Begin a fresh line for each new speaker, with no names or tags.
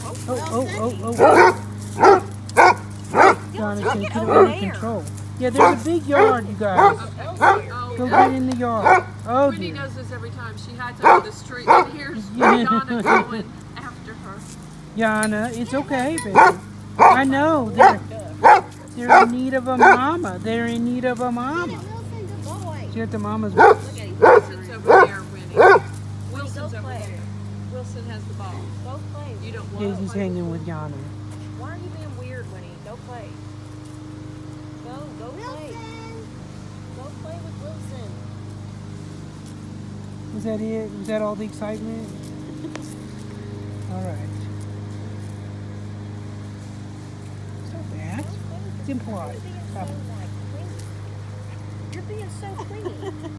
Jonathan, get it under control. Yeah, there's a big yard, you guys. Go get in the yard. Oh,
Wendy
dear.
does this every time. She hides under the street and here's Donna going after her.
Yana, it's okay, baby. I know. They're in need of a mama. They're in need of a mama. See what the mama's...
Look at him. Wilson's over there, Wendy. Wilson's over there. Wilson has the ball.
Go play.
You don't want
Daisy's hanging with Yana.
Why are you being weird, Winnie? Go play. Go play. Go play with Wilson.
Was that it? Was that all the excitement? All right. It's not bad. It's impolite.
You're being so clingy.